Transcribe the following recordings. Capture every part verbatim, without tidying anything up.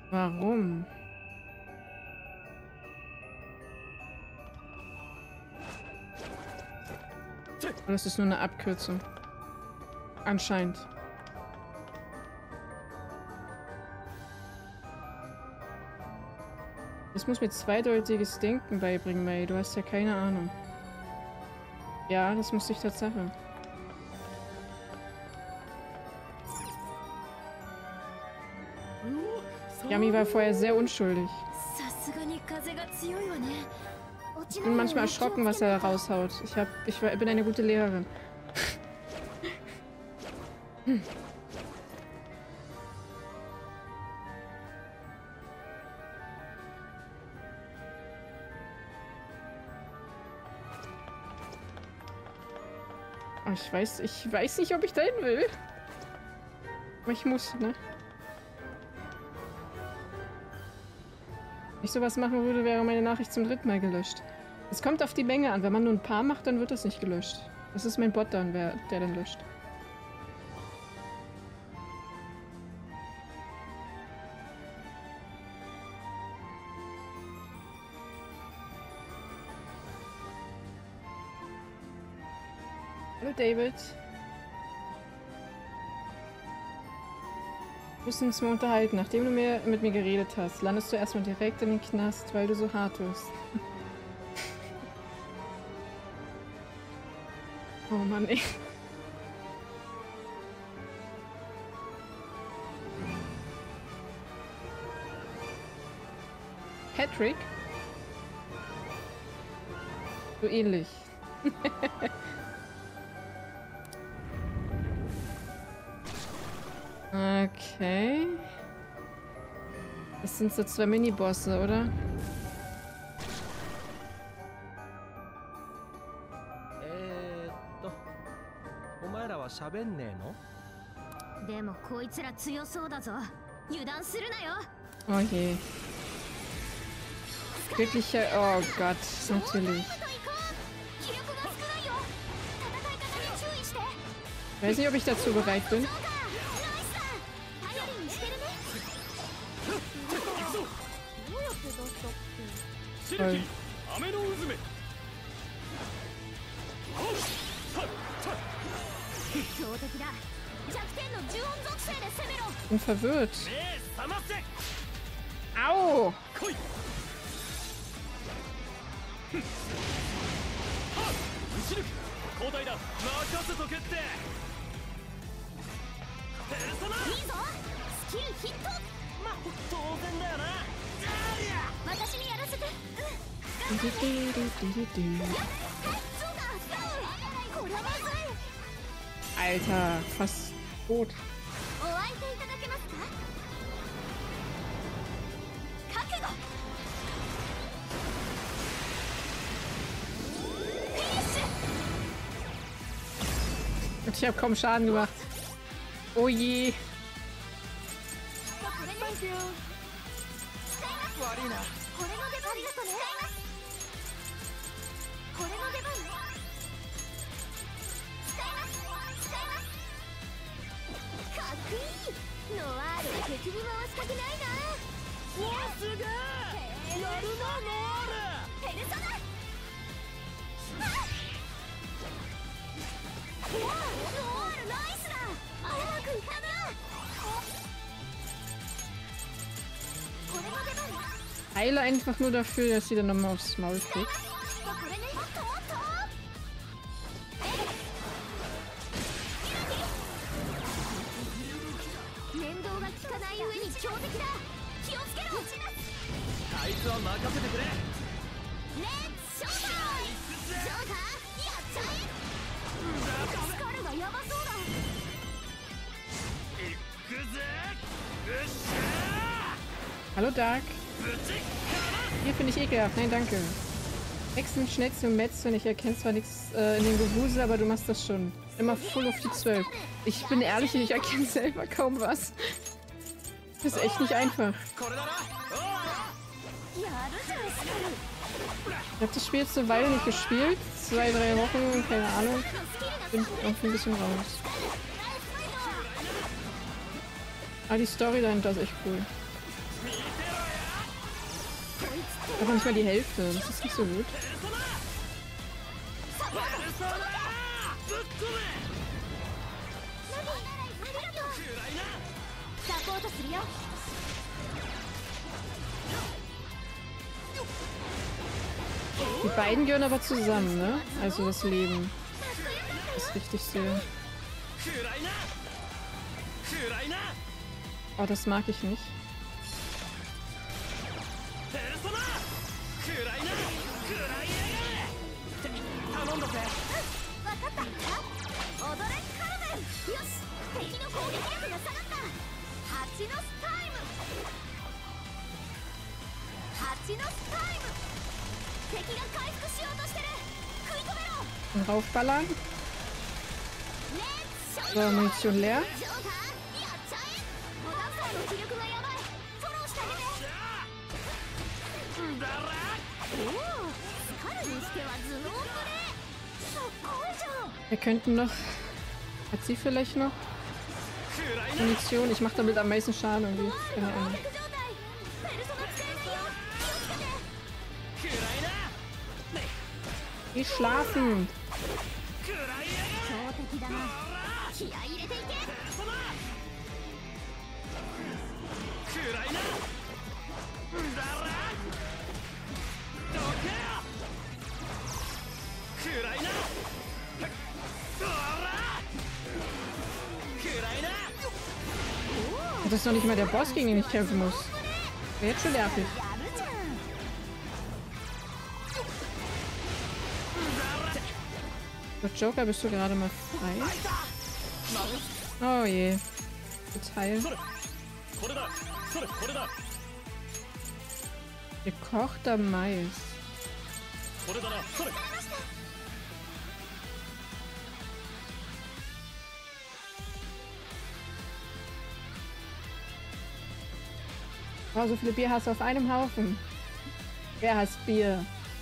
Warum? Oder ist das nur eine Abkürzung? Anscheinend. Das muss mir zweideutiges Denken beibringen, May. Du hast ja keine Ahnung. Ja, das musste ich Tatsache. Yami war vorher sehr unschuldig. Ich bin manchmal erschrocken, was er raushaut. Ich, hab, ich war, bin eine gute Lehrerin. hm. Oh, ich weiß, ich weiß nicht, ob ich dahin will. Aber ich muss, ne? Wenn ich sowas machen würde, wäre meine Nachricht zum dritten Mal gelöscht. Es kommt auf die Menge an. Wenn man nur ein paar macht, dann wird das nicht gelöscht. Das ist mein Bot dann, wer, der dann löscht. Hallo David. Wir müssen uns mal unterhalten. Nachdem du mir, mit mir geredet hast, landest du erstmal direkt in den Knast, weil du so hart bist. Oh Mann, ey. Patrick? So ähnlich. Okay. Das sind so zwei Mini-Bosse, oder? Oh je. Wirklicher... Oh Gott, natürlich. Ich weiß nicht, ob ich dazu bereit bin. Toll. Ich bin verwirrt. Au! Alter, fast tot. Ich habe kaum Schaden gemacht. Oh je. Heile einfach nur dafür, dass sie dann nochmal aufs Maul kriegt. Hallo Dark. Hier finde ich ekelhaft. Nein, danke. Hexen, Schnetzel und Metzeln. Ich erkenne zwar nichts äh, in den Gewusel, aber du machst das schon. Immer voll auf die zwölf. Ich bin ehrlich, ich erkenne selber kaum was. Das ist echt nicht einfach. Ich habe das Spiel jetzt eine Weile nicht gespielt. Zwei, drei Wochen, keine Ahnung. Bin irgendwie ein bisschen raus. Aber die Story dahinter ist echt cool. Aber nicht mal die Hälfte. Das ist nicht so gut. Die beiden gehören aber zusammen, ne? Also das Leben. Das ist richtig sehr. Oh, das mag ich nicht. Und raufballern. So, Munition leer. Wir könnten noch... Hat sie vielleicht noch Munition? Ich mache damit am meisten Schaden irgendwie. Keine Ahnung. Geh schlafen! Das ist noch nicht mal der Boss, gegen den ich kämpfen muss. Wäre jetzt schon nervig. So, Joker, bist du gerade mal frei? Oh je. Detail. Gekochter Mais. Oh, so viele Bier hast du auf einem Haufen. Wer hasst Bier?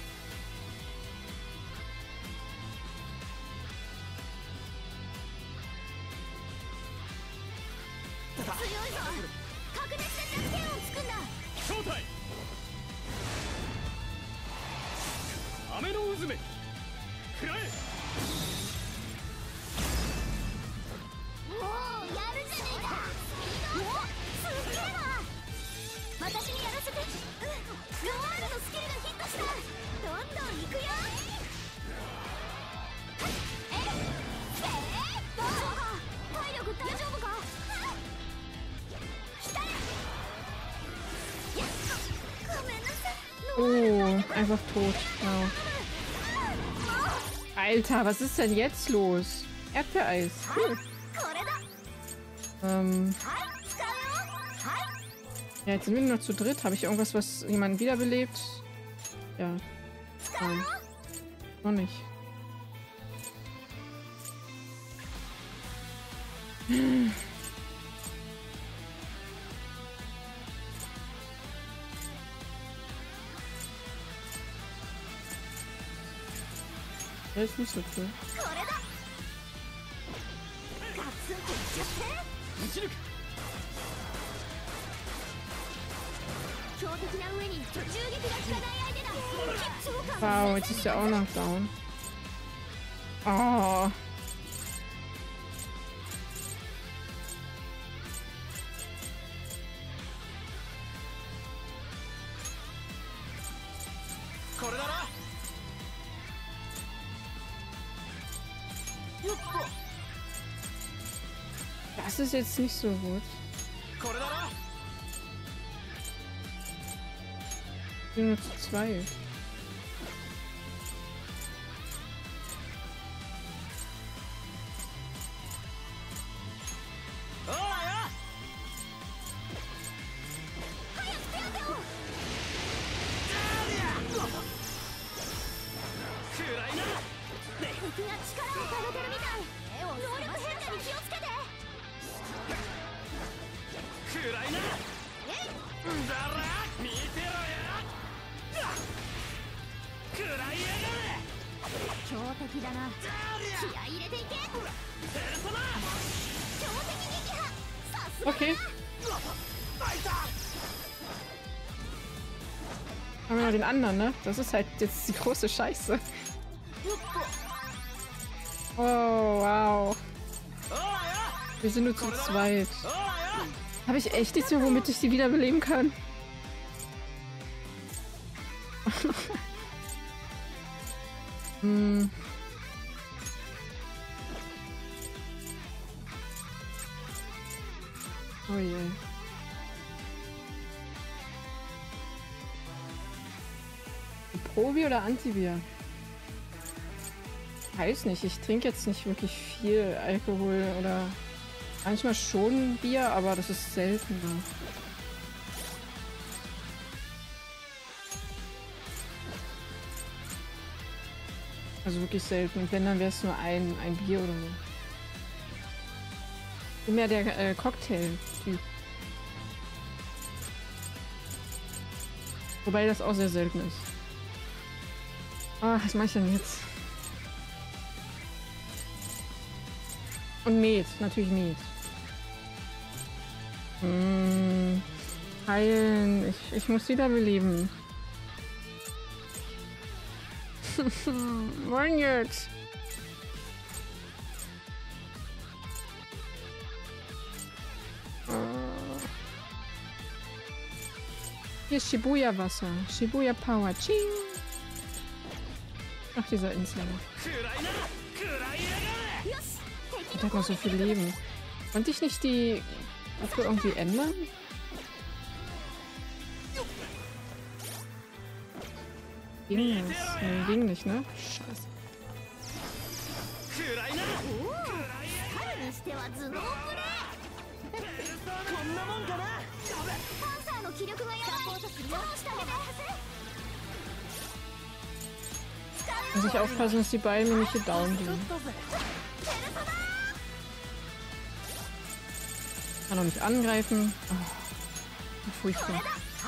Oh, einfach tot. Wow. Alter, was ist denn jetzt los? Erdbeereis. Hm. Ähm. Ja, jetzt sind wir nur noch zu dritt. Habe ich irgendwas, was jemanden wiederbelebt? Ja. Nein. Noch nicht. Hm. Das ist nicht so cool. Wow, jetzt ist er auch noch down. Oh. Das ist jetzt nicht so gut. Ich bin nur zu zwei. Okay. Haben wir noch den anderen, ne? Das ist halt jetzt die große Scheiße. Oh, wow. Wir sind nur zu zweit. Habe ich echt nichts mehr, womit ich die wiederbeleben kann? hm. Oh je. Probi oder Antibier? Weiß nicht, ich trinke jetzt nicht wirklich viel Alkohol oder manchmal schon Bier, aber das ist selten. Also wirklich selten. Und wenn, dann wäre es nur ein, ein Bier oder so. Ich bin mehr der äh, Cocktail-Typ. Wobei das auch sehr selten ist. Ah, was mache ich denn jetzt? Und Met, natürlich Met. Hm, heilen. Ich, ich muss wiederbeleben. Wann jetzt? Hier ist Shibuya Wasser. Shibuya Power. Ching. Ach, dieser Insel. Ich hat noch so viel Leben. Konnte ich nicht die Waffe irgendwie ändern? Ging das? Nee, ging nicht, ne? Scheiße. Muss ich aufpassen, dass die beiden nämlich hier down gehen. Kann auch nicht angreifen. Oh, furchtbar.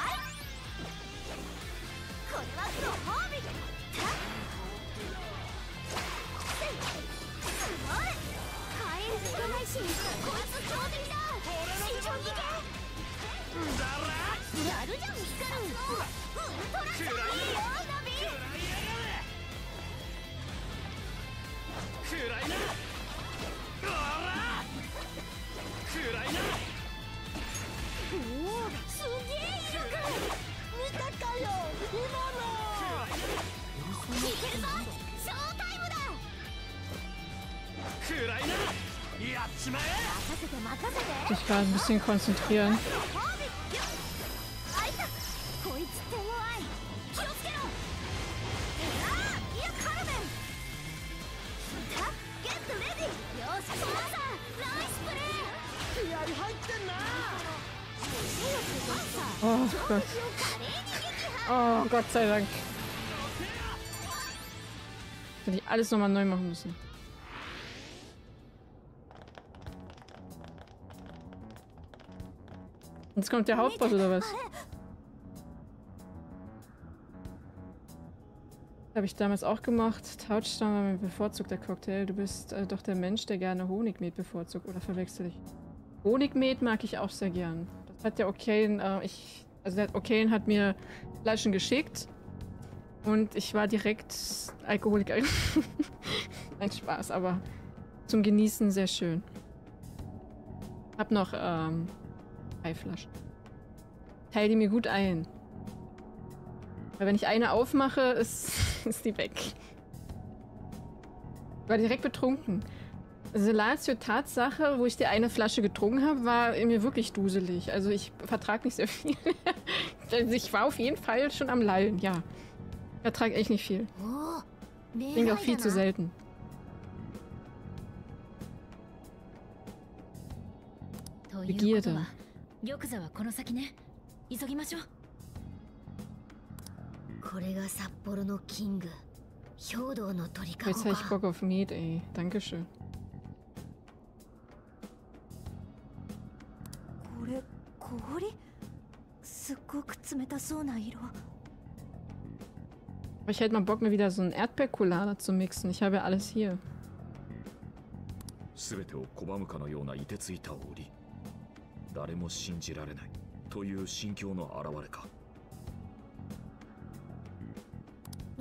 Ich gerade ein bisschen konzentrieren. Oh Gott. Oh Gott sei Dank. Hätte ich alles nochmal neu machen müssen. Jetzt kommt der Hauptboss oder was? Habe ich damals auch gemacht. Touchdown war mein bevorzugter Cocktail. Du bist äh, doch der Mensch, der gerne Honigmet bevorzugt. Oder verwechsel ich? Honigmet mag ich auch sehr gern. Das hat der Okain, äh, ich, also der Okain hat mir Flaschen geschickt. Und ich war direkt Alkoholikerin. Ein Spaß, aber zum Genießen sehr schön. Hab noch, ähm, drei Flaschen. Teil die mir gut ein. Weil wenn ich eine aufmache, ist, ist die weg. Ich war direkt betrunken. Also Lazio, Tatsache, wo ich die eine Flasche getrunken habe, war mir wirklich duselig. Also ich vertrage nicht sehr viel. Also ich war auf jeden Fall schon am Lallen, ja. Ich vertrage echt nicht viel. Ich trinke auch viel zu selten. Begierde. Jetzt habe ich Bock auf Met, ey. Dankeschön. Aber ich hätte mal Bock, mir wieder so einen Erdbeercoulada zu mixen. Ich habe ja alles hier.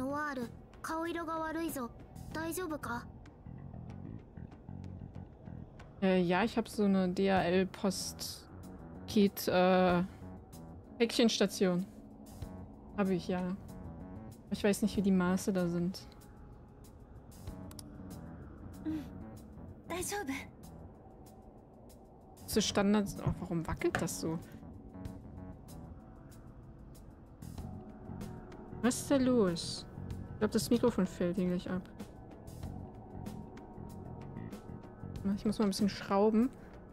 ノワール、顔色が悪いぞ。大丈夫か? Äh, ja, ich habe so eine D H L-Post-Kit, äh, Päckchenstation. Habe ich, ja. Ich weiß nicht, wie die Maße da sind. So Standard... Oh, warum wackelt das so? Was ist da los? Ich glaube, das Mikrofon fällt hier gleich ab. Ich muss mal ein bisschen schrauben.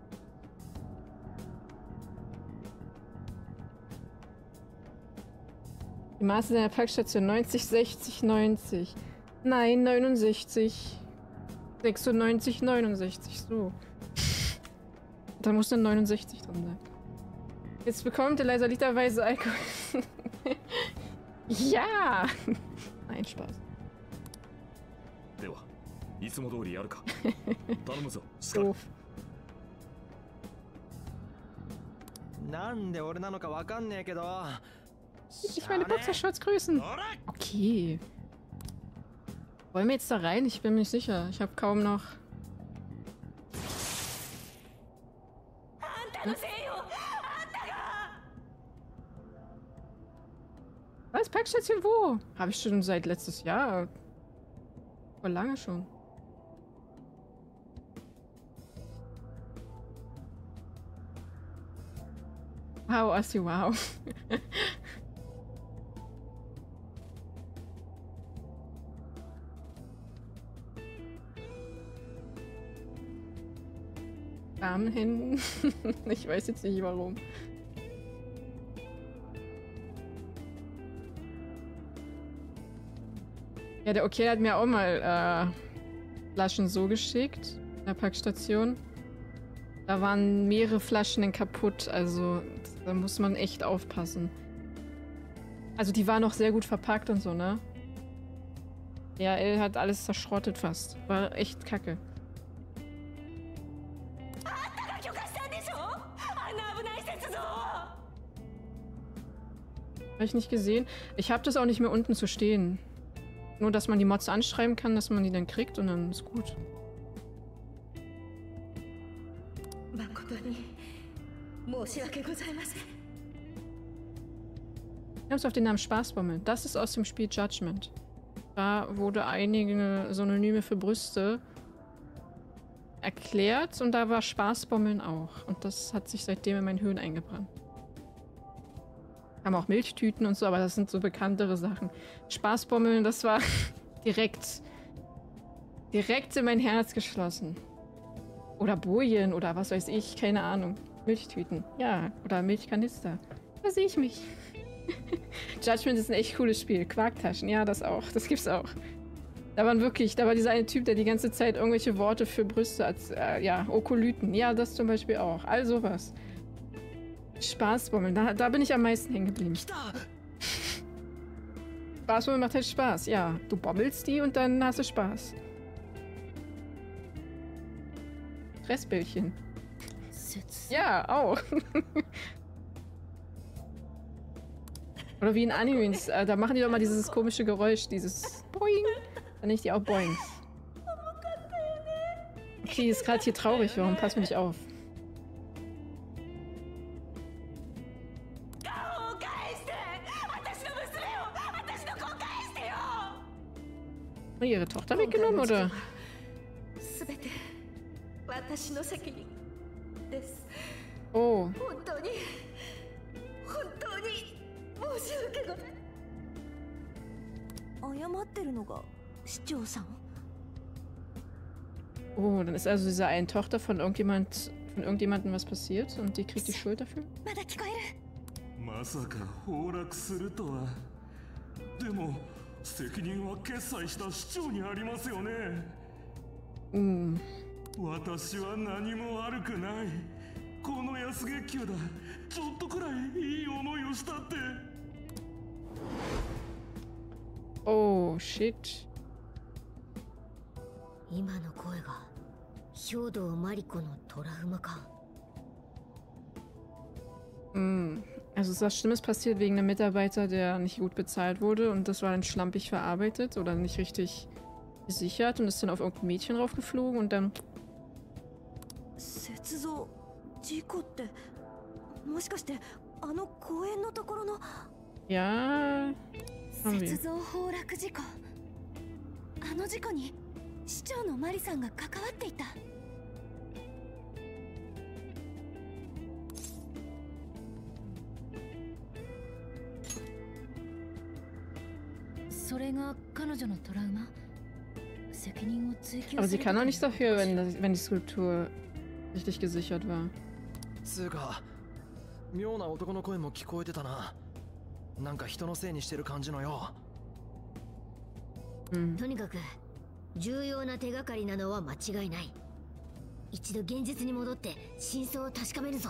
Die Maße der Packstation neunzig, sechzig, neunzig. Nein, neunundsechzig. sechsundneunzig, neunundsechzig. So. Da muss dann neunundsechzig drin sein. Jetzt bekommt er leider literweise Alkohol. Ja! Nein, Spaß. Doof. Ich meine Boxershorts grüßen. Okay. Wollen wir jetzt da rein? Ich bin mir nicht sicher. Ich habe kaum noch... Hm? Was? Packstation wo? Habe ich schon seit letztes Jahr. Vor lange schon. Wow, Assi, wow. Armen Händen. Ich weiß jetzt nicht warum. Ja, der Okay hat mir auch mal äh, Flaschen so geschickt in der Packstation. Da waren mehrere Flaschen dann kaputt, also da muss man echt aufpassen. Also die waren noch sehr gut verpackt und so, ne? D H L hat alles zerschrottet fast. War echt kacke. Habe ich nicht gesehen. Ich habe das auch nicht mehr unten zu stehen. Nur, dass man die Mods anschreiben kann, dass man die dann kriegt und dann ist gut. Wir haben es auf den Namen Spaßbommel. Das ist aus dem Spiel Judgment. Da wurde einige Synonyme für Brüste erklärt und da war Spaßbommeln auch. Und das hat sich seitdem in meinen Hirn eingebrannt. Haben auch Milchtüten und so, aber das sind so bekanntere Sachen. Spaßbommeln, das war direkt, direkt in mein Herz geschlossen. Oder Bojen oder was weiß ich, keine Ahnung. Milchtüten, ja, oder Milchkanister. Da sehe ich mich. Judgment ist ein echt cooles Spiel. Quarktaschen, ja, das auch. Das gibt's auch. Da waren wirklich, da war dieser eine Typ, der die ganze Zeit irgendwelche Worte für Brüste als, äh, ja, Okolyten. Ja, das zum Beispiel auch. All sowas. Spaßbommeln, da, da bin ich am meisten hängen geblieben. Spaßbommeln macht halt Spaß, ja. Du bommelst die und dann hast du Spaß. Fressbällchen. Ja, auch. Oder wie in Animes, äh, da machen die doch mal dieses komische Geräusch, dieses Boing. Dann nenne ich die auch Boings. Okay, ist gerade hier traurig, warum passt mir nicht auf? Ihre Tochter weggenommen, oder? Oh. Oh, dann ist also dieser einen Tochter von irgendjemand, von irgendjemandem was passiert und die kriegt die Schuld dafür? Mm. Oh, shit. Mm. Also es ist was Schlimmes passiert wegen einem Mitarbeiter, der nicht gut bezahlt wurde und das war dann schlampig verarbeitet oder nicht richtig gesichert und ist dann auf irgendein Mädchen raufgeflogen und dann... Ja... Haben wir. Aber sie kann doch nichts dafür, wenn, das, wenn die Skulptur richtig gesichert war. Hm. とにかく重要な手がかりなのは間違いない。一度現実に戻って真相を確かめるぞ。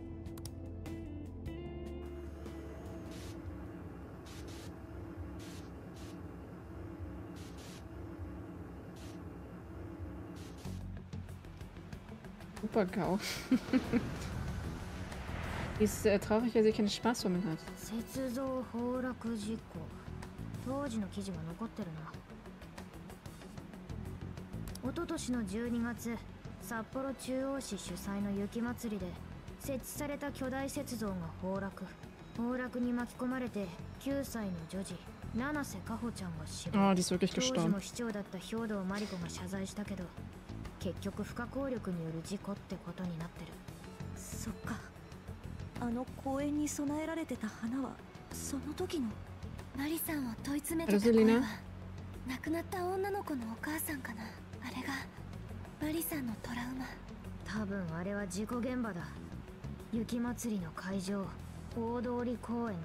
Super GAU. Die ist äh, traurig, weil sie keinen Spaß damit hat. 雪像崩落事故。当時の記事が残ってるな。一昨年のじゅうにがつ、札幌中央市主催の雪まつりで設置された巨大雪像が崩落。崩落に巻き込まれてきゅうさいの女児七瀬香穂ちゃんが死亡。 Oh, die ist wirklich 当時 gestorben. も市長だった兵藤真理子が謝罪したけど、結局不可抗力による事故ってことになってる。そっか。あの公園に備えられてた花はその時のマリさんを問い詰めてた声は亡くなった女の子のお母さんかな。あれがマリさんのトラウマ。多分あれは事故現場だ。雪まつりの会場、大通公園のな。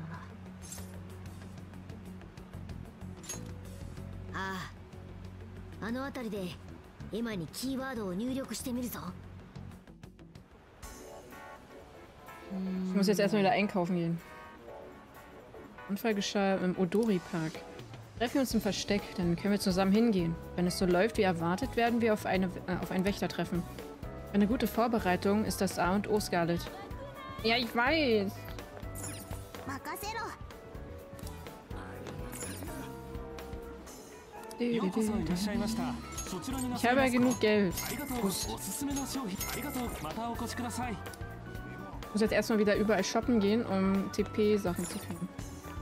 ああ、あの辺りでエマにキーワードを入力してみるぞ。 Ich muss jetzt erstmal wieder einkaufen gehen. Unfall geschah im Odori-Park. Treffen wir uns im Versteck, dann können wir zusammen hingehen. Wenn es so läuft wie erwartet, werden wir auf, eine, äh, auf einen Wächter treffen. Eine gute Vorbereitung ist das A und O, Scarlett. Ja, ich weiß. Ich habe ja genug Geld. Ich muss jetzt erstmal wieder überall shoppen gehen, um T P-Sachen zu finden.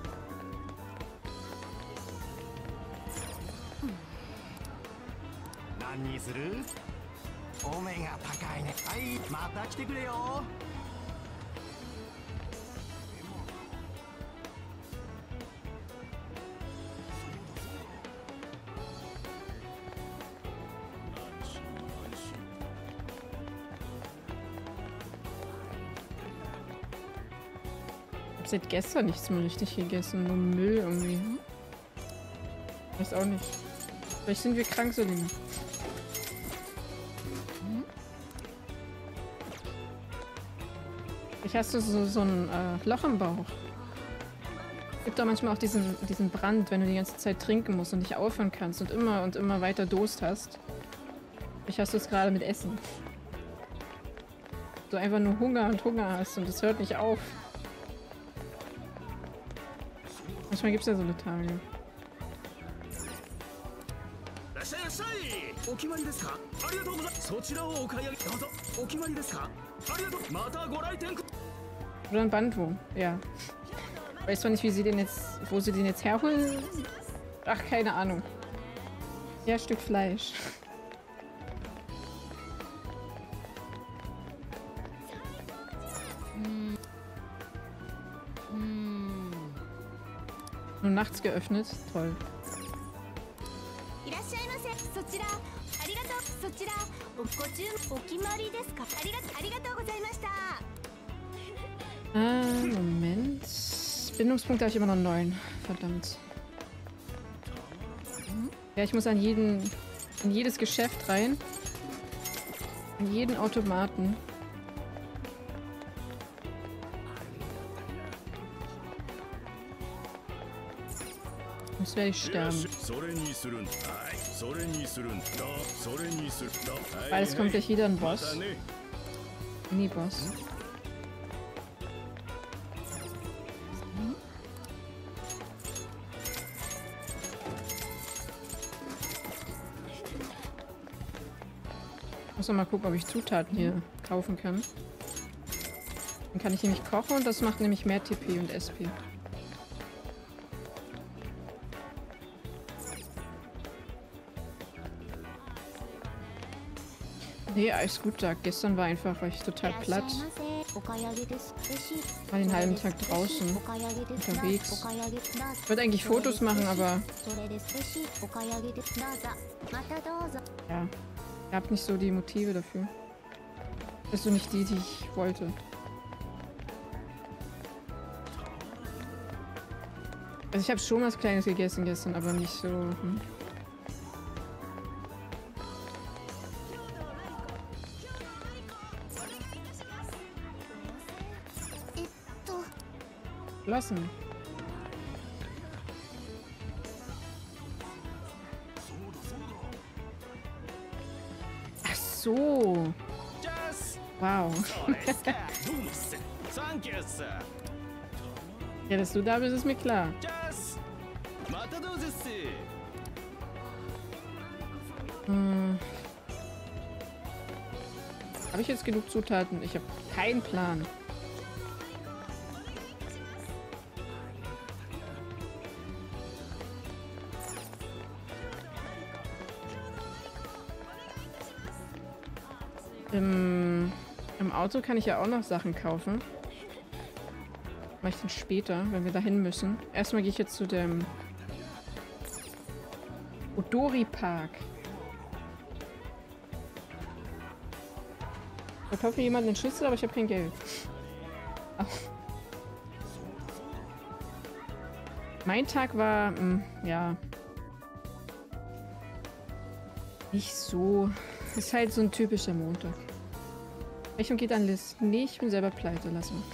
Ich habe seit gestern nichts mehr richtig gegessen, nur Müll irgendwie. Weiß auch nicht. Vielleicht sind wir krank, Selina. Vielleicht hast du so, so ein äh, Loch im Bauch. Es gibt doch manchmal auch diesen, diesen Brand, wenn du die ganze Zeit trinken musst und nicht aufhören kannst und immer und immer weiter Durst hast. Vielleicht hast du es gerade mit Essen. Du einfach nur Hunger und Hunger hast und es hört nicht auf. Manchmal gibt es ja so eine Tage. Oder ein Bandwurm, ja. Weiß zwar nicht, wie sie den jetzt, wo sie den jetzt herholen. Ach, keine Ahnung. Ja, ein Stück Fleisch. Nur nachts geöffnet. Toll. Ah, Moment. Bindungspunkte habe ich immer noch neun. Verdammt. Ja, ich muss an jeden, in jedes Geschäft rein. In jeden Automaten. Sonst werde ich sterben. Alles kommt gleich wieder ein Boss. Mini-Boss. Muss noch mal gucken, ob ich Zutaten hier kaufen kann. Dann kann ich nämlich kochen und das macht nämlich mehr T P und S P. Nee, alles gut, Tag. Gestern war einfach, war ich total platt. War den halben Tag draußen, unterwegs. Ich wollte eigentlich Fotos machen, aber... Ja, ich habe nicht so die Motive dafür. Das sind nicht die, die ich wollte. Also ich habe schon was Kleines gegessen gestern, aber nicht so... Hm. Lassen. Ach so. Wow. Ja, dass du da bist, ist mir klar. Hm. Habe ich jetzt genug Zutaten? Ich habe keinen Plan. Im, Im Auto kann ich ja auch noch Sachen kaufen. Mache ich dann später, wenn wir dahin müssen. Erstmal gehe ich jetzt zu dem Odori Park. Da kauft mir jemand einen Schlüssel, aber ich habe kein Geld. Ach. Mein Tag war, mh, ja, nicht so. Ist halt so ein typischer Montag. Rechnung geht an Liz. Nee, ich bin selber pleite. Lass mal.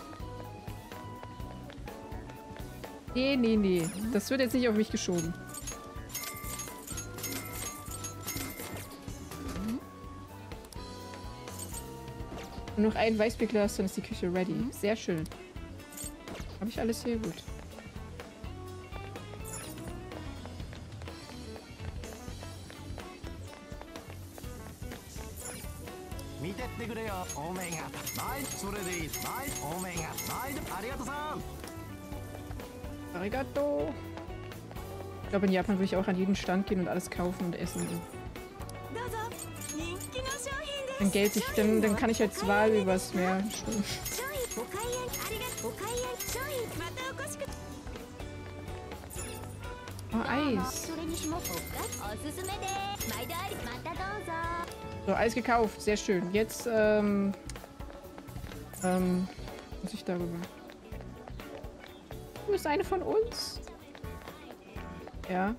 Nee, nee, nee. Das wird jetzt nicht auf mich geschoben. Und noch ein Weißbierglas, dann ist die Küche ready. Sehr schön. Habe ich alles hier? Gut. Arigato. Ich glaube, in Japan würde ich auch an jeden Stand gehen und alles kaufen und essen. Dann Geld ich, dann, dann kann ich als Wahl übers Meer schwimmen. Oh, Eis. So, Eis gekauft. Sehr schön. Jetzt, ähm... Ähm... muss ich darüber... Du bist eine von uns? Ja.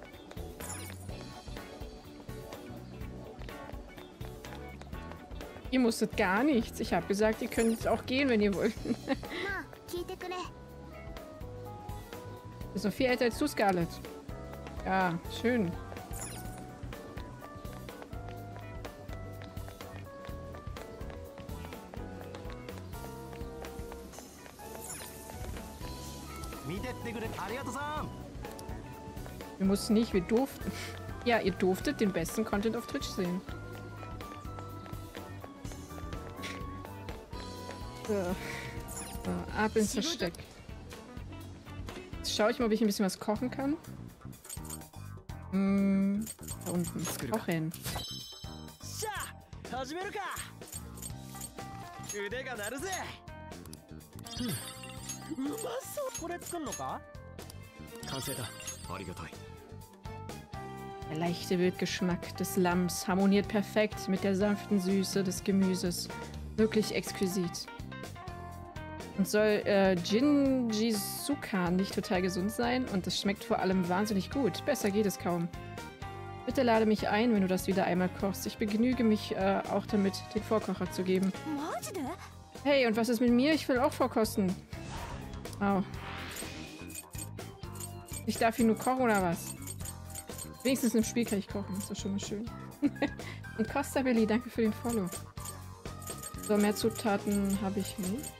Ihr musstet gar nichts. Ich habe gesagt, ihr könnt auch gehen, wenn ihr wollt. Du bist noch viel älter als du, Scarlett. Ja, schön. Wir mussten nicht, wir durften. Ja, ihr durftet den besten Content auf Twitch sehen. So. So, ab ins Versteck. Jetzt schaue ich mal, ob ich ein bisschen was kochen kann. Hm, da unten. Kochen. Der leichte Wildgeschmack des Lamms harmoniert perfekt mit der sanften Süße des Gemüses. Wirklich exquisit. Und soll äh, Jingisuka nicht total gesund sein? Und es schmeckt vor allem wahnsinnig gut. Besser geht es kaum. Bitte lade mich ein, wenn du das wieder einmal kochst. Ich begnüge mich äh, auch damit, den Vorkocher zu geben. Hey, und was ist mit mir? Ich will auch vorkosten. Oh. Ich darf hier nur kochen, oder was? Wenigstens im Spiel kann ich kochen. Das ist doch schon mal schön. Und Costa Billy, danke für den Follow. So, mehr Zutaten habe ich nicht.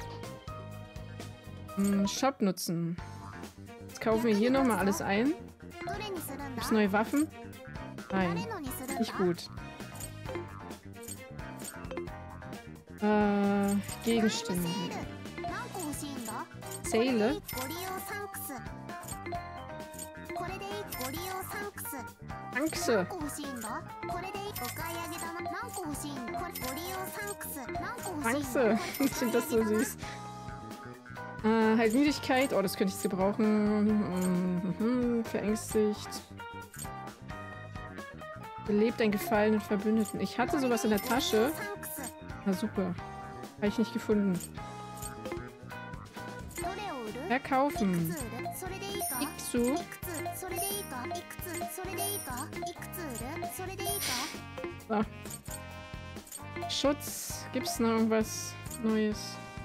Hm, Shop nutzen. Jetzt kaufen wir hier nochmal alles ein. Gibt's neue Waffen? Nein. Nicht gut. Äh, Gegenstände. Zähle. Angse. Angse. Ich finde das so süß. Äh, halt Müdigkeit. Oh, das könnte ich jetzt gebrauchen. Mhm. Verängstigt. Belebt einen gefallenen Verbündeten. Ich hatte sowas in der Tasche. Na super. Habe ich nicht gefunden. Verkaufen. Iksu. So. Schutz. Gibt's noch irgendwas Neues?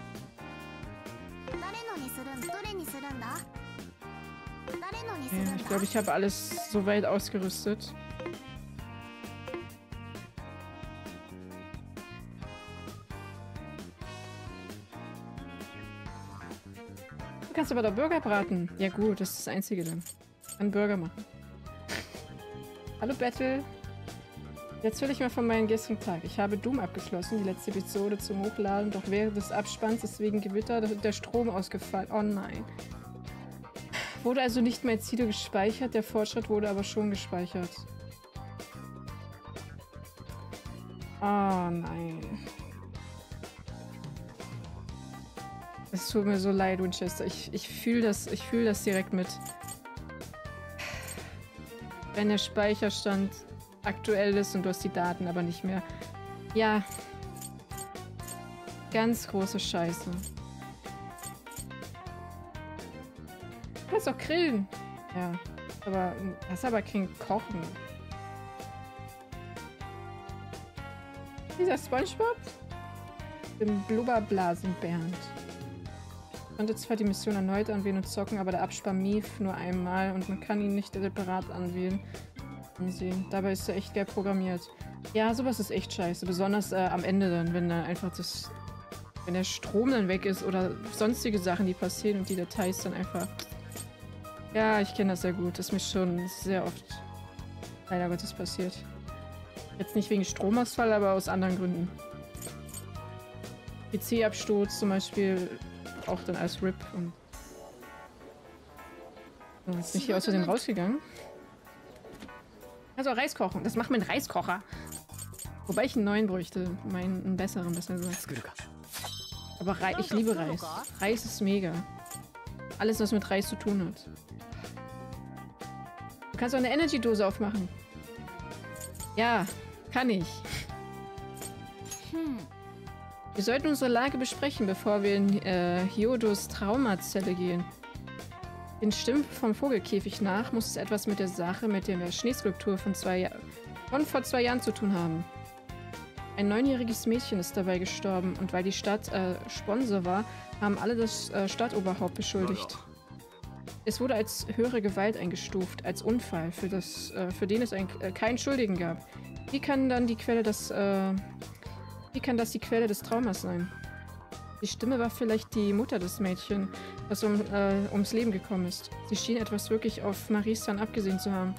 Ja, ich glaube, ich habe alles soweit ausgerüstet. Du kannst aber doch Burger braten. Ja gut, das ist das Einzige dann. Kann Burger machen. Hallo Battle. Jetzt will ich mal von meinem gestrigen Tag. Ich habe Doom abgeschlossen, die letzte Episode zum Hochladen, doch während des Abspanns ist wegen Gewitter der Strom ausgefallen. Oh nein. Wurde also nicht mehr Ziele gespeichert, der Fortschritt wurde aber schon gespeichert. Oh nein. Es tut mir so leid, Winchester. Ich, ich fühle das, ich fühle das direkt mit. Wenn der Speicherstand aktuell ist und du hast die Daten aber nicht mehr. Ja. Ganz große Scheiße. Du kannst auch grillen. Ja. Aber das ist aber kein Kochen. Dieser SpongeBob? Im Blubberblasen-Bernd. Ich konnte zwar die Mission erneut anwählen und zocken, aber der Abspann lief nur einmal und man kann ihn nicht separat anwählen. Ansehen. Dabei ist er echt geil programmiert. Ja, sowas ist echt scheiße. Besonders äh, am Ende dann, wenn dann einfach das... Wenn der Strom dann weg ist oder sonstige Sachen, die passieren und die Details dann einfach... Ja, ich kenne das sehr gut. Das ist mir schon sehr oft leider Gottes passiert. Jetzt nicht wegen Stromausfall, aber aus anderen Gründen. P C-Absturz zum Beispiel auch dann als R I P. Und oh, jetzt bin ich hier aus Versehen rausgegangen. Also Reis kochen. Das macht mein Reiskocher. Wobei ich einen neuen bräuchte. Meinen, einen besseren, besser gesagt. Aber Re ich liebe Reis. Reis ist mega. Alles, was mit Reis zu tun hat. Du kannst auch eine Energy-Dose aufmachen. Ja, kann ich. Wir sollten unsere Lage besprechen, bevor wir in äh, Hyodos Traumazelle gehen. Den Stimmen vom Vogelkäfig nach muss es etwas mit der Sache mit der Schneeskulptur von, zwei von vor zwei Jahren zu tun haben. Ein neunjähriges Mädchen ist dabei gestorben und weil die Stadt äh, Sponsor war, haben alle das äh, Stadtoberhaupt beschuldigt. Es wurde als höhere Gewalt eingestuft, als Unfall, für, das, äh, für den es ein, äh, keinen Schuldigen gab. Wie kann dann die Quelle des, äh, wie kann das die Quelle des Traumas sein? Die Stimme war vielleicht die Mutter des Mädchens, das um, äh, ums Leben gekommen ist. Sie schien etwas wirklich auf Marisan abgesehen zu haben.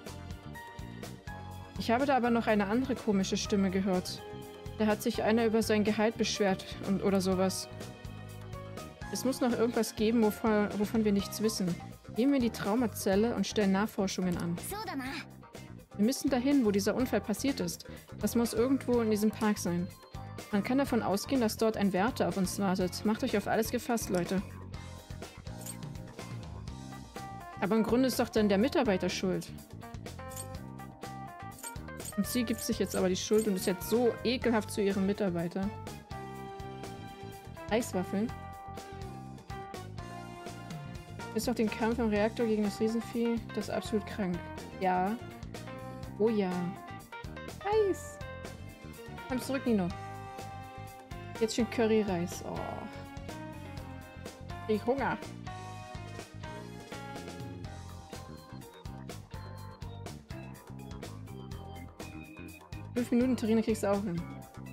Ich habe da aber noch eine andere komische Stimme gehört. Da hat sich einer über sein Gehalt beschwert und oder sowas. Es muss noch irgendwas geben, wovon, wovon wir nichts wissen. Gehen wir in die Traumazelle und stellen Nachforschungen an. Wir müssen dahin, wo dieser Unfall passiert ist. Das muss irgendwo in diesem Park sein. Man kann davon ausgehen, dass dort ein Wärter auf uns wartet. Macht euch auf alles gefasst, Leute. Aber im Grunde ist doch dann der Mitarbeiter schuld. Und sie gibt sich jetzt aber die Schuld und ist jetzt so ekelhaft zu ihrem Mitarbeiter. Eiswaffeln. Ist doch den Kampf im Reaktor gegen das Riesenvieh. Das ist absolut krank. Ja. Oh ja. Eis. Komm zurück, Nino. Jetzt schon Curryreis. Oh. Ich Hunger. Fünf Minuten Terrine kriegst du auch hin.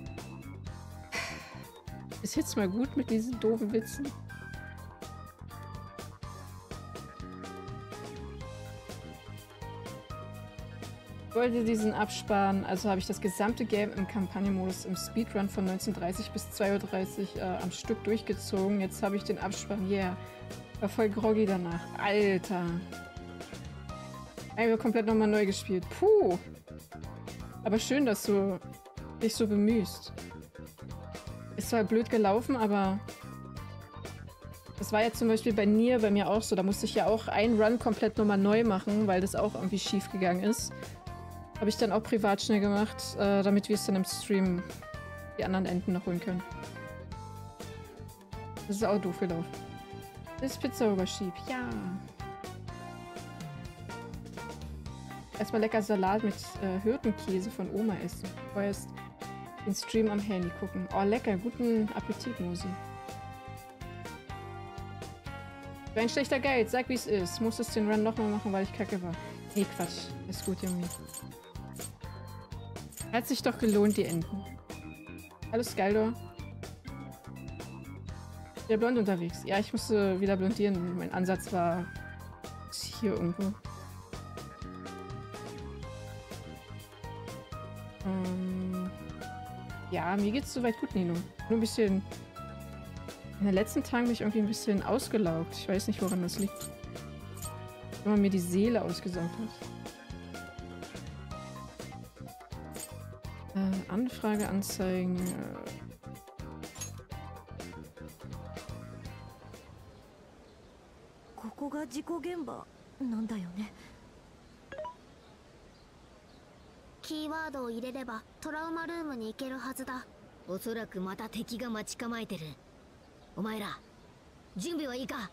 Ist jetzt mal gut mit diesen doofen Witzen. wollte diesen Abspann, also habe ich das gesamte Game im Kampagnenmodus im Speedrun von neunzehn Uhr dreißig bis zwei Uhr dreißig äh, am Stück durchgezogen. Jetzt habe ich den Abspann, yeah. War voll groggy danach. Alter. Einfach komplett nochmal neu gespielt. Puh. Aber schön, dass du dich so bemühst. Ist zwar blöd gelaufen, aber das war ja zum Beispiel bei Nier bei mir auch so. Da musste ich ja auch einen Run komplett nochmal neu machen, weil das auch irgendwie schief gegangen ist. Habe ich dann auch privat schnell gemacht, äh, damit wir es dann im Stream die anderen Enden noch holen können. Das ist auch doof gelaufen. Das ist Pizza überschieb. Ja. Erstmal lecker Salat mit äh, Hirtenkäse von Oma essen. Vorerst den Stream am Handy gucken. Oh, lecker. Guten Appetit, Musi. War ein schlechter Guide. Sag, wie es ist. Musstest den Run nochmal machen, weil ich kacke war. Nee, Quatsch. Ist gut, Junge. Hat sich doch gelohnt, die Enten. Hallo, Skaldor. Wieder blond unterwegs. Ja, ich musste wieder blondieren. Mein Ansatz war hier irgendwo. Ähm, ja, mir geht's soweit gut, Nino. Nur ein bisschen... In den letzten Tagen bin ich irgendwie ein bisschen ausgelaugt. Ich weiß nicht, woran das liegt. Wenn man mir die Seele ausgesaugt hat. Äh, Anfrage anzeigen. Äh, ここが事故現場なんだよね。 キーワードを入れればトラウマルームに行けるはずだ。おそらくまた敵が待ち構えてる。お前ら準備はいいか。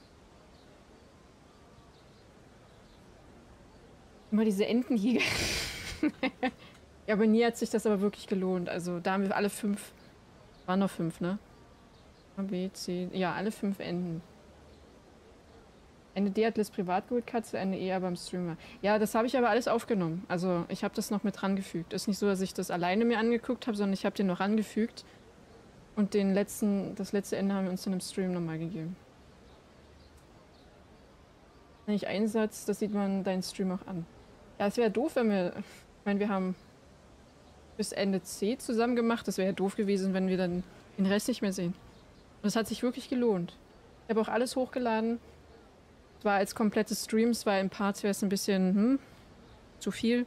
Immer diese Entenjäger. Ja, aber nie hat sich das aber wirklich gelohnt. Also da haben wir alle fünf, waren noch fünf, ne? A, B, C, ja, alle fünf Enden. Eine D hat Liz privat geholt, Katze, eine E aber im Streamer. Ja, das habe ich aber alles aufgenommen. Also ich habe das noch mit rangefügt. Ist nicht so, dass ich das alleine mir angeguckt habe, sondern ich habe den noch rangefügt. Und den letzten, das letzte Ende haben wir uns dann im Stream nochmal gegeben. Wenn ich Einsatz, das sieht man deinen Stream auch an. Ja, es wäre doof, wenn wir... Ich meine, wir haben bis Ende C zusammen gemacht. Das wäre ja doof gewesen, wenn wir dann den Rest nicht mehr sehen. Und es hat sich wirklich gelohnt. Ich habe auch alles hochgeladen. Es war als komplette Streams, weil in Parts wäre es ein bisschen, hm, zu viel.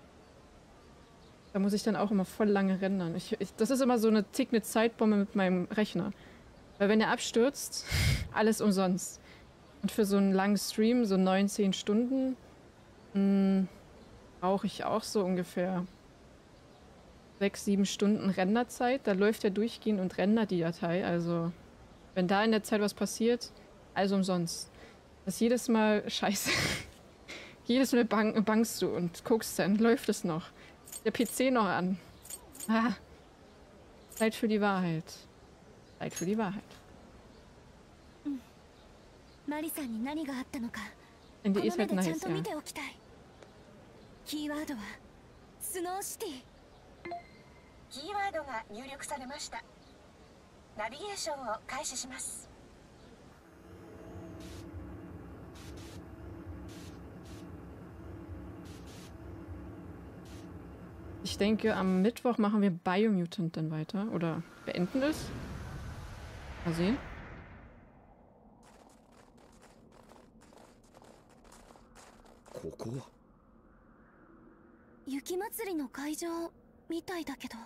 Da muss ich dann auch immer voll lange rendern. Ich, ich, das ist immer so eine tickende Zeitbombe mit meinem Rechner. Weil wenn er abstürzt, alles umsonst. Und für so einen langen Stream, so neun, zehn Stunden, mh, brauche ich auch so ungefähr sechs, sieben Stunden Renderzeit. Da läuft er durchgehend und rendert die Datei. Also, wenn da in der Zeit was passiert, also umsonst. Das ist jedes Mal scheiße. Jedes Mal bang, bangst du und guckst dann, läuft es noch. Der P C noch an. Ah. Zeit für die Wahrheit. Zeit für die Wahrheit. In die ist halt nice, ja. キーワードはスノーシティ。 キーワードが入力されました。ナビゲーションを開始します。 Ich denke, am Mittwoch machen wir Biomutant dann weiter. Oder beenden es. Mal sehen. Koko? 雪祭りの会場みたいだけど。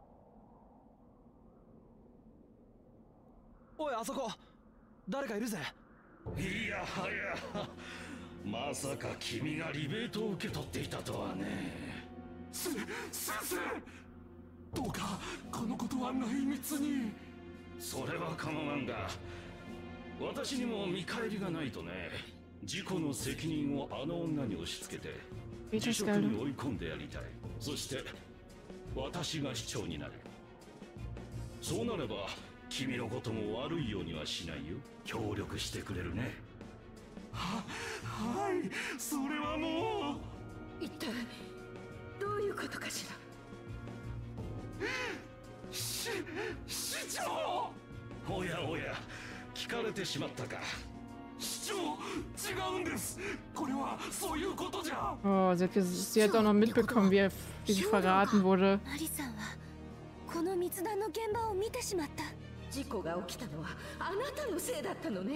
おい、あそこ誰かいるぜ。 いやはや、まさか君がリベートを受け取っていたとはね。 す先生、どうかこのことは内密に。 それは構わんが、私にも見返りがないとね。事故の責任をあの女に押し付けて辞職に追い込んでやりたい。そして私が市長になる。そうなれば君のことも悪いようにはしないよ。協力してくれるね。 は、はい、それはもう。 一体どういうことかしら。 し、市長。 おやおや、聞かれてしまったか。 市長、事 Oh, sie hat, sie hat auch noch mitbekommen, wie, er, wie sie verraten wurde. マリさんはこの密談の現場を見てしまった。 事故が起きたのはあなたのせいだったのね。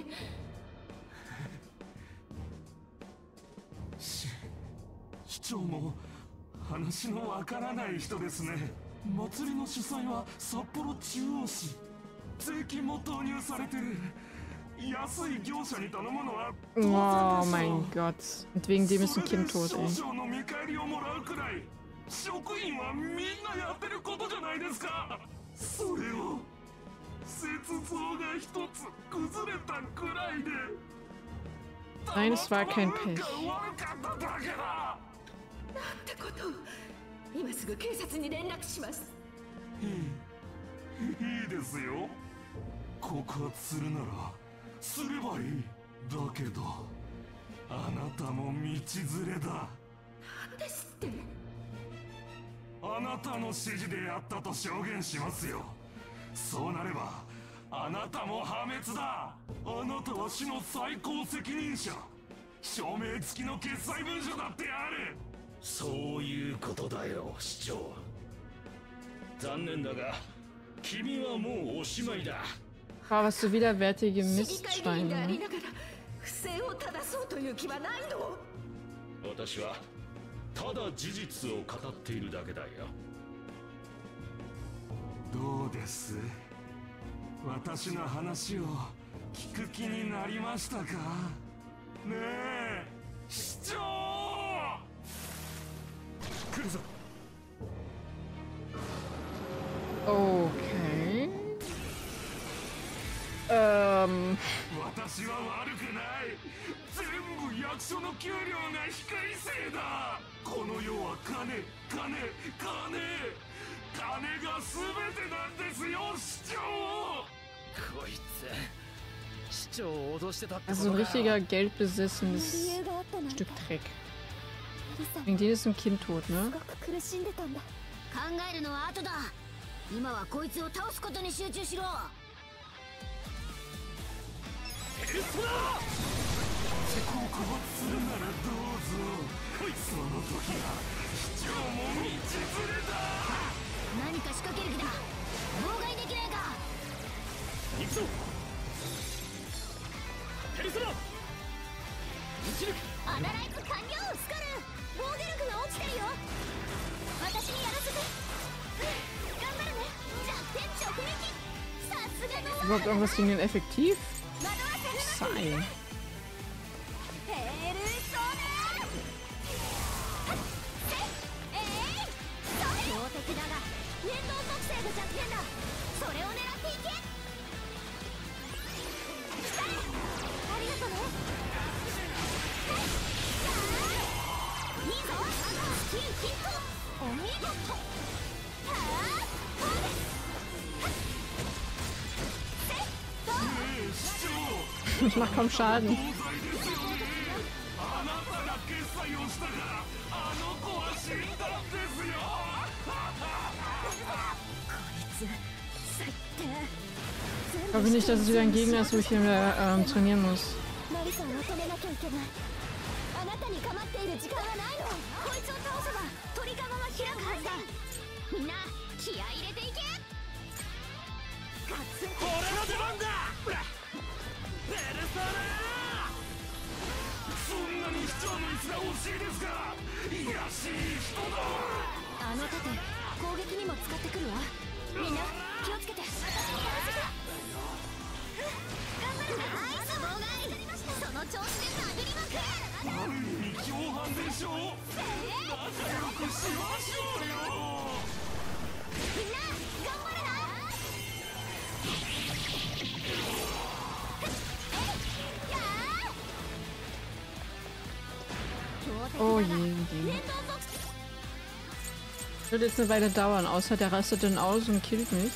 市長も話のわからない人ですね。祭りの主催は札幌中央市。税金も投入されてる。安い業者に頼むのは当然でしょう。 Oh mein Gott. Und wegen dem ist ein Kind tot, ey. 少々の見返りをもらうくらい職員はみんなやってることじゃないですか。それを雪像が一つ崩れたくらいで。 Nein, es war kein Pech. なんてことを。今すぐ警察に連絡します。 いい、いいですよ。告発するならすればいい。だけどあなたも道連れだ。 なんですって。 あなたの指示でやったと証言しますよ。そうなればあなたも破滅だ。あなたは市の最高責任者。証明付きの決裁文書だってある。 そういうことだよ、市長。残念だが君はもうおしまいだ。 Boah, was für widerwärtige 市議会議員であり Mistschweine. ながら不正を正そうという気はないの。 私はただ事実を語っているだけだよ。 どうです？私の話を聞く気になりましたか？ねえ、市長！来るぞ。 Okay. Ähm. 私は悪くない。全部役所の給料が低いせいだ。この世は金、金、金。金が全てなんですよ、市長。 こいつ市長を脅してたってこ Also と ein か。 richtiger geldbesessenes Stück Dreck. Wegen dem ist ein Kind tot, ne? 苦しんでたんだ。 考えるのは後だ。今はこいつを倒すことに集中しろ。 告発するならどうぞ。その時が市長も道連れだ。 何か仕掛ける気だ。妨害できないか。 行くぞ。ペルソナ。一力。 アナライズ完了。スカル、防御力が落ちてるよ。私にやらせて。うん、頑張るね。じゃあ店長踏み切。さすがの。 Überhaupt irgendwas gegen den effektiv? 惑わせ Sein. ヘルソナ。えい、強敵だが連動特性が弱点だ。それを狙っていけ。来たね。ありがとね。いいぞ。スキルヒット。お見事。はあ、こうです。 Ich mach kaum Schaden. あなたが決裁をしたからあの子は死んだんですよ。 Ich hoffe nicht, dass es wieder ein Gegner ist, wo ich hier ähm, trainieren muss. マリさんを止めなきゃいけない。あなたに構っている時間はないの。 こいつを倒せば鳥かごが開くはずだ。みんな気合い入れていけ。ガツン。 俺の出番だ。ペルソナ。 そんなに市長の椅子が欲しいですか。いやしい人だ。 あの盾攻撃にも使ってくるわ。みんな気をつけて。 頑張る。ナイス妨害。その調子で殴りまくる。 ある意味共犯でしょ。仲良くしましょうよ。 みんな頑張るな。 Oh je, je. Wird jetzt eine Weile dauern, außer der rastet dann aus und killt mich.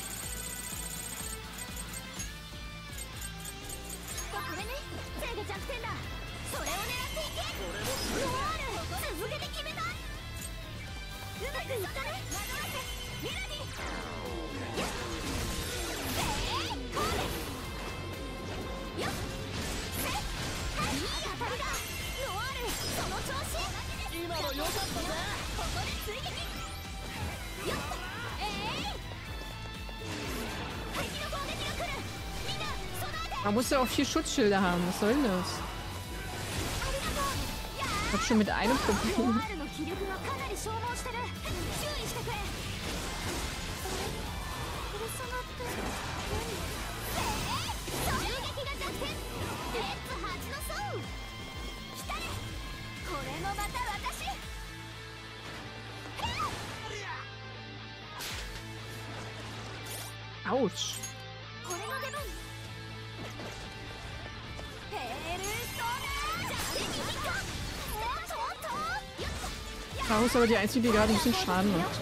Man muss ja auch vier Schutzschilder haben. Was soll denn das? Ich hab schon mit einem Problem. Autsch. Caro ist aber die einzige, die gerade ein bisschen Schaden macht.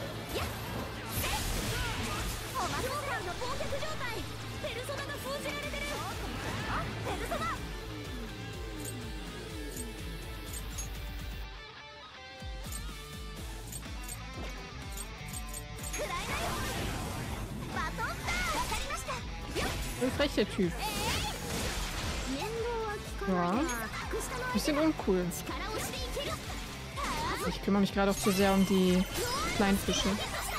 Ein frecher Typ. Ja. Bisschen uncool. Ich kümmere mich gerade auch zu sehr um die kleinen Fische.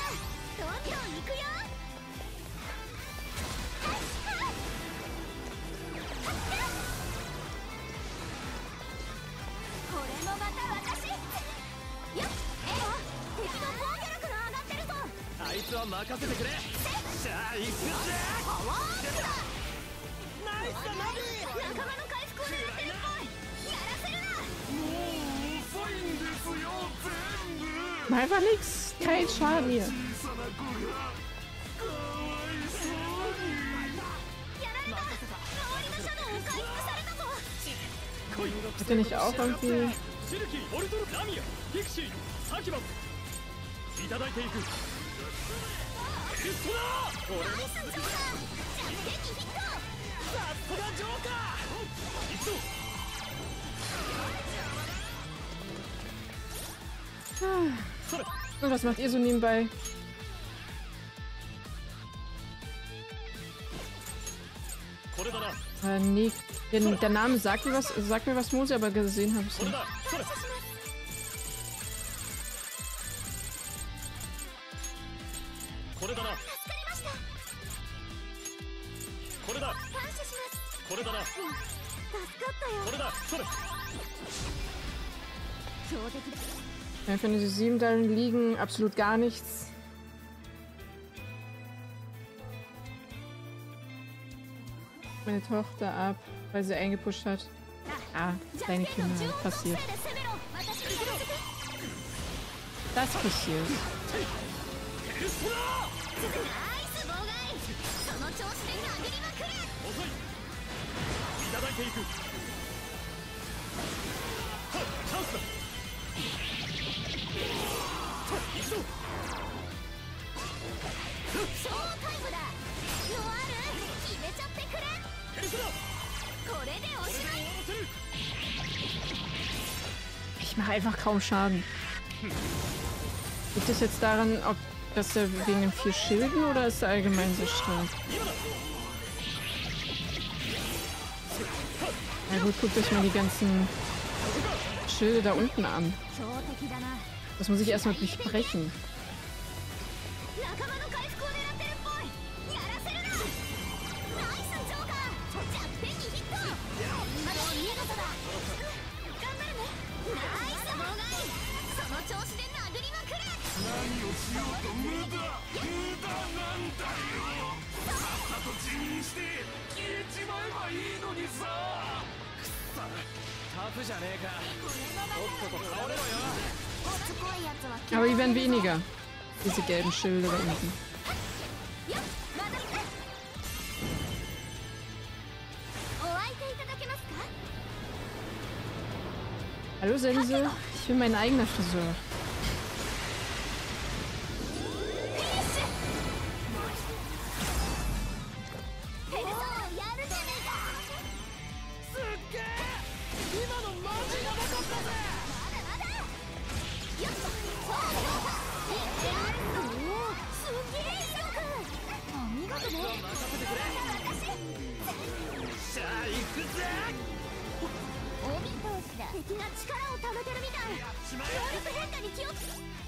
Einfach nix. Kein Schaden hier. Hat der nicht auch irgendwie... Und was macht ihr so nebenbei? Äh, nee, der, der Name sagt mir was, sagt mir was, Mose, aber gesehen habe ich es nicht. Final Fantasy sieben, darin liegen absolut gar nichts. Meine Tochter ab, weil sie eingepusht hat. Ah, kleine Kinder, passiert. Das passiert. Ich mache einfach kaum Schaden. Liegt es jetzt daran, ob das er wegen den vier Schilden oder ist er allgemein so stark? Na gut, guckt euch mal die ganzen Schilde da unten an. Das muss ich erstmal durchbrechen. Aber die werden weniger. Diese gelben Schilde da unten. Hallo Sense, ich bin mein eigener Friseur. かに気を